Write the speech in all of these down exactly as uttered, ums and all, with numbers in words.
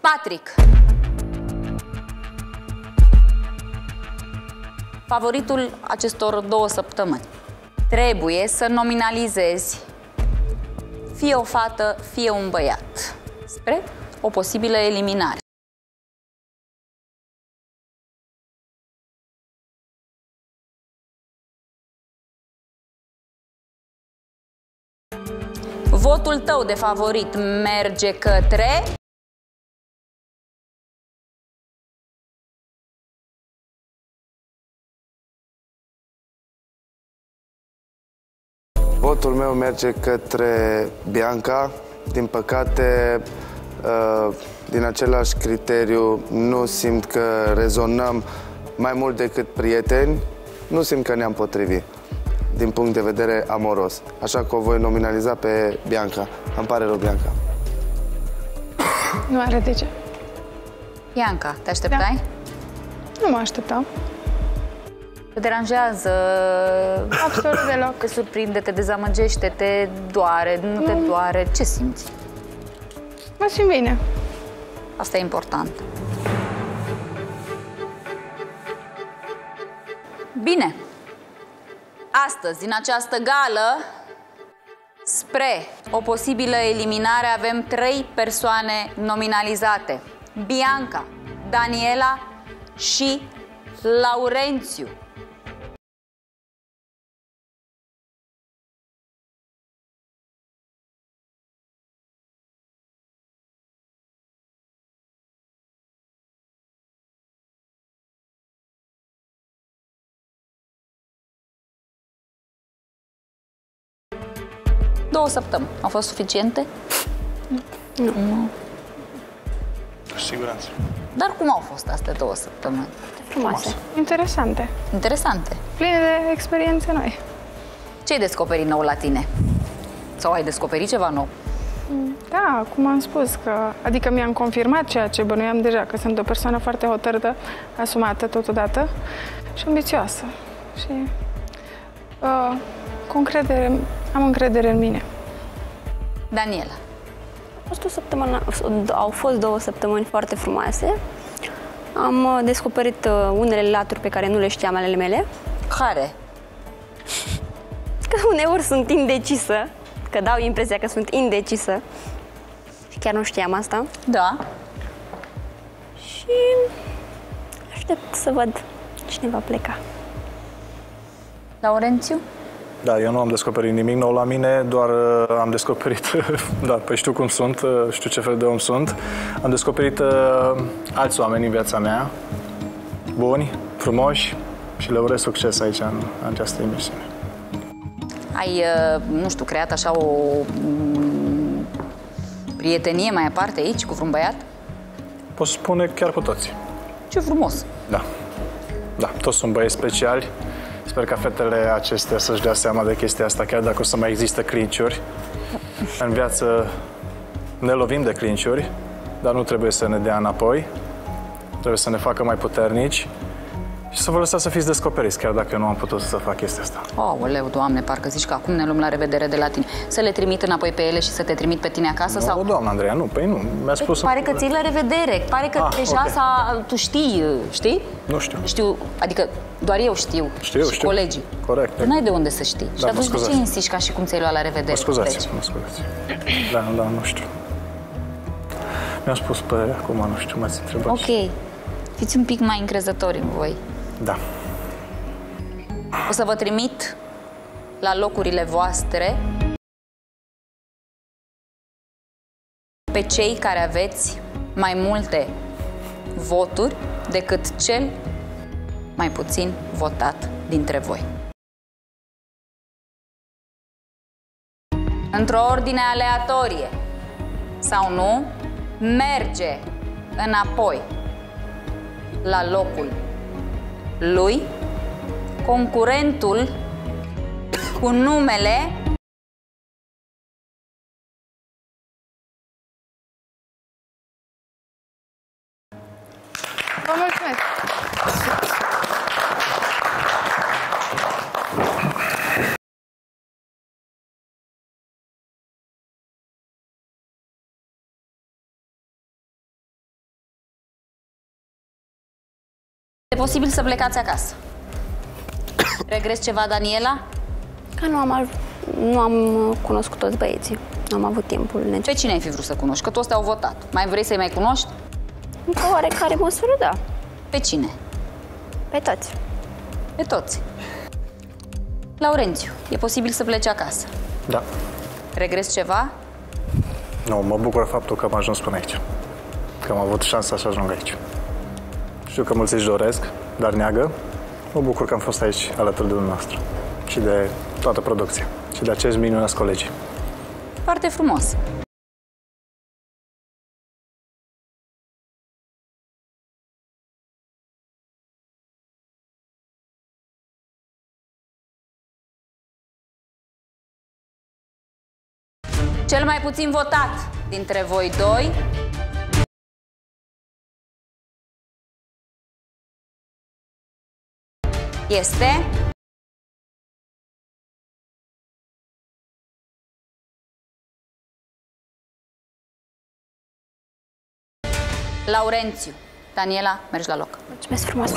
Patrick. Favoritul acestor două săptămâni. Trebuie să nominalizezi fie o fată, fie un băiat spre o posibilă eliminare. Votul tău de favorit merge către... Votul meu merge către Bianca. Din păcate, din același criteriu, nu simt că rezonăm mai mult decât prieteni. Nu simt că ne-am potrivit din punct de vedere amoros. Așa că o voi nominaliza pe Bianca. Îmi pare rău, Bianca. Nu are de ce. Bianca, te așteptai? Da. Nu mă așteptam. Te deranjează? Absolut deloc. Te surprinde, te dezamăgește, te doare, nu, nu te doare? Ce simți? Mă simt bine. Asta e important. Bine. Astăzi, din această gală, spre o posibilă eliminare, avem trei persoane nominalizate. Bianca, Daniela și Laurențiu. Două săptămâni. Au fost suficiente? Nu. Nu. Cu siguranță. Dar cum au fost astea două săptămâni? Frumoase. Interesante. Interesante. Pline de experiențe noi. Ce ai descoperit nou la tine? Sau ai descoperit ceva nou? Da, cum am spus, că, adică mi-am confirmat ceea ce bănuiam deja, că sunt o persoană foarte hotărâtă, asumată totodată și ambițioasă. Și uh, cu încredere, am încredere în mine. Daniela. A fost o săptămână, au fost două săptămâni foarte frumoase. Am descoperit unele laturi pe care nu le știam ale mele. Care? Că uneori sunt indecisă, că dau impresia că sunt indecisă. Și chiar nu știam asta. Da. Și aștept să văd cine va pleca. Laurențiu? Da, eu nu am descoperit nimic nou la mine, doar uh, am descoperit, da, păi știu cum sunt, uh, știu ce fel de om sunt. Am descoperit uh, alți oameni în viața mea, buni, frumoși, și le urez succes aici, în, în această emisiune. Ai, uh, nu știu, creat așa o um, prietenie mai aparte aici cu vreun băiat? Pot spune chiar cu toți. Ce frumos! Da, da, toți sunt băieți speciali. Sper ca fetele acestea să-și dea seama de chestia asta, chiar dacă o să mai există clinciuri. În viață ne lovim de clinciuri, dar nu trebuie să ne dea înapoi. Trebuie să ne facă mai puternici și să vă lăsați să fiți descoperiți, chiar dacă eu nu am putut să fac chestia asta. Aoleu, Doamne, parcă zici că acum ne luăm la revedere de la tine. Să le trimit înapoi pe ele și să te trimit pe tine acasă? Nu, sau? doamna Andreea, nu, păi nu, mi-a spus... Păi, pare că ții la revedere, pare că ah, deja okay. s-a... Tu știi, știi? Nu știu. Știu, adică doar eu știu. Știu, și știu. colegii. Corect. Tu n-ai de unde să știi. Da, și atunci mă de ce insisti ca și cum ți-ai luat la revedere? Mă scuzați, mă scuzați. Da, da, nu știu. Mi-am spus părerea, acum nu știu, m-ați întrebat. Ok. Fiți un pic mai încrezători în voi. Da. O să vă trimit la locurile voastre pe cei care aveți mai multe voturi decât cel mai puțin votat dintre voi. Într-o ordine aleatorie sau nu, merge înapoi la locul lui concurentul cu numele Vă mulțumesc! posibil să plecați acasă. Regreți ceva, Daniela? Că nu am, nu am cunoscut toți băieții. Nu am avut timpul necesar. Pe cine ai fi vrut să cunoști? Că toți te-au votat. Mai vrei să-i mai cunoști? În oarecare măsură, da. Pe cine? Pe toți. Pe toți. Laurențiu, e posibil să pleci acasă. Da. Regreți ceva? Nu, mă bucur faptul că am ajuns până aici. Că am avut șansa să ajung aici. Știu că mulți își doresc, dar neagă. Mă bucur că am fost aici alături de dumneavoastră și de toată producția și de acești minunați colegi. Foarte frumos. Cel mai puțin votat dintre voi doi este Laurențiu. Daniela, mergi la loc. Mulțumesc frumos.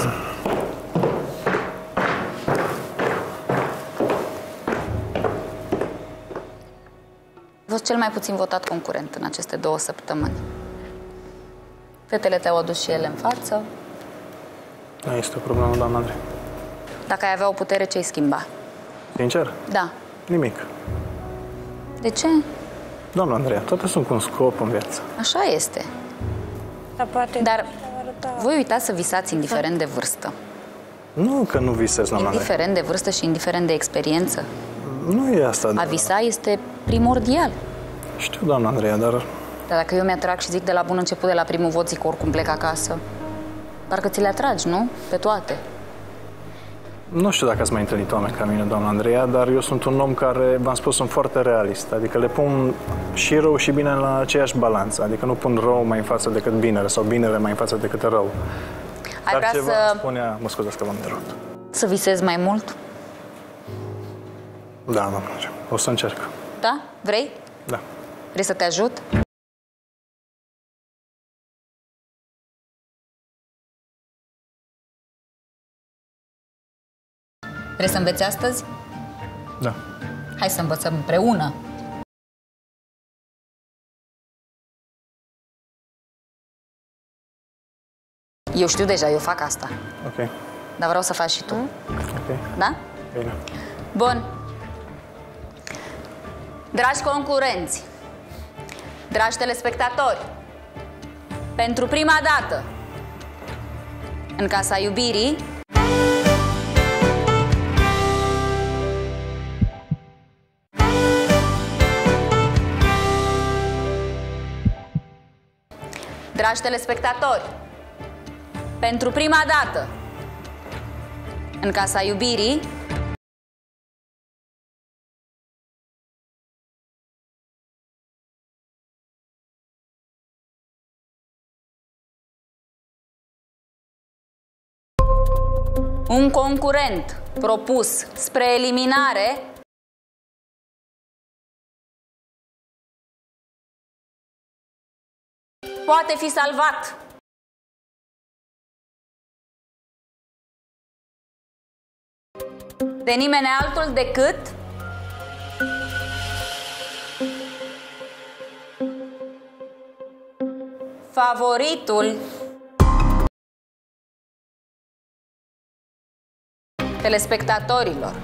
A fost cel mai puțin votat concurent în aceste două săptămâni. Fetele te-au adus și ele în față. Nu este o problemă, doamna Andrei. Dacă ai avea o putere, ce-ai schimba? Sincer? Da. Nimic. De ce? Doamna Andreea, toate sunt cu un scop în viață. Așa este. Dar poate Dar voi uitați să visați indiferent de vârstă. Nu că nu visez, doamna Andreea. Indiferent de vârstă și indiferent de experiență. Nu e asta. A visa este primordial. Știu, doamna Andreea, dar... Dar dacă eu mi-atrag și zic de la bun început, de la primul vot, zic că oricum plec acasă, parcă ți le atragi, nu? Pe toate. Nu știu dacă ați mai întâlnit oameni ca mine, doamna Andreea, dar eu sunt un om care, v-am spus, sunt foarte realist. Adică le pun și rău și bine la aceeași balanță. Adică nu pun rău mai în față decât binele sau binele mai în față decât rău. Ai dar vrea ceva să... spunea... Mă scuzați că v-am întrerupt. Să visezi mai mult? Da, doamna Andreea. O să încerc. Da? Vrei? Da. Vrei să te ajut? Vrei să înveți astăzi? Da. Hai să învățăm împreună. Eu știu deja, eu fac asta. Ok. Dar vreau să faci și tu. Ok. Da? Bine. Bun. Dragi concurenți, dragi telespectatori, pentru prima dată în Casa Iubirii Dragi telespectatori, pentru prima dată în Casa Iubirii un concurent propus spre eliminare poate fi salvat. De nimeni altul decât favoritul telespectatorilor.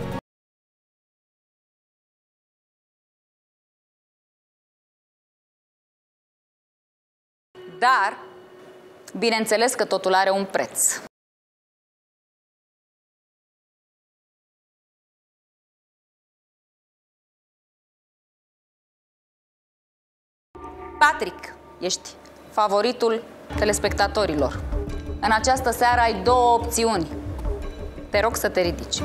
Dar, bineînțeles că totul are un preț. Patrick, ești favoritul telespectatorilor. În această seară ai două opțiuni. Te rog să te ridici.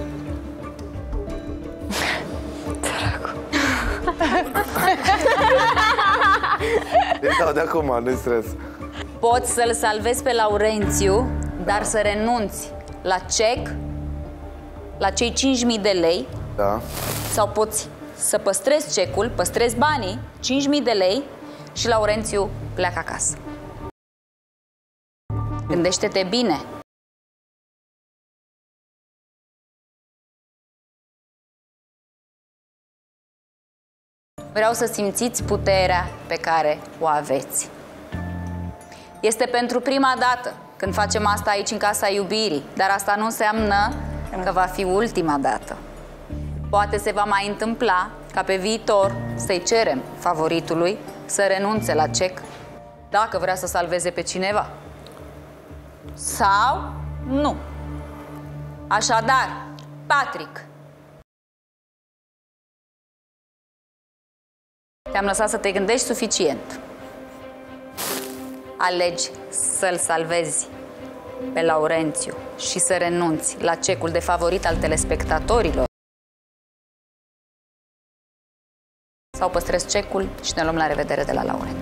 Îi dau de acum, nu-i stres. Poți să-l salvezi pe Laurențiu, dar să renunți la cec, la cei cinci mii de lei. Da. Sau poți să păstrezi cecul, păstrezi banii, cinci mii de lei, și Laurențiu pleacă acasă. Gândește-te bine. Vreau să simțiți puterea pe care o aveți. Este pentru prima dată când facem asta aici în Casa Iubirii, dar asta nu înseamnă că va fi ultima dată. Poate se va mai întâmpla ca pe viitor să-i cerem favoritului să renunțe la cec dacă vrea să salveze pe cineva. Sau nu. Așadar, Patrick, te-am lăsat să te gândești suficient. Alegi să-l salvezi pe Laurențiu și să renunți la cecul de favorit al telespectatorilor, sau păstrezi cecul și ne luăm la revedere de la Laurențiu.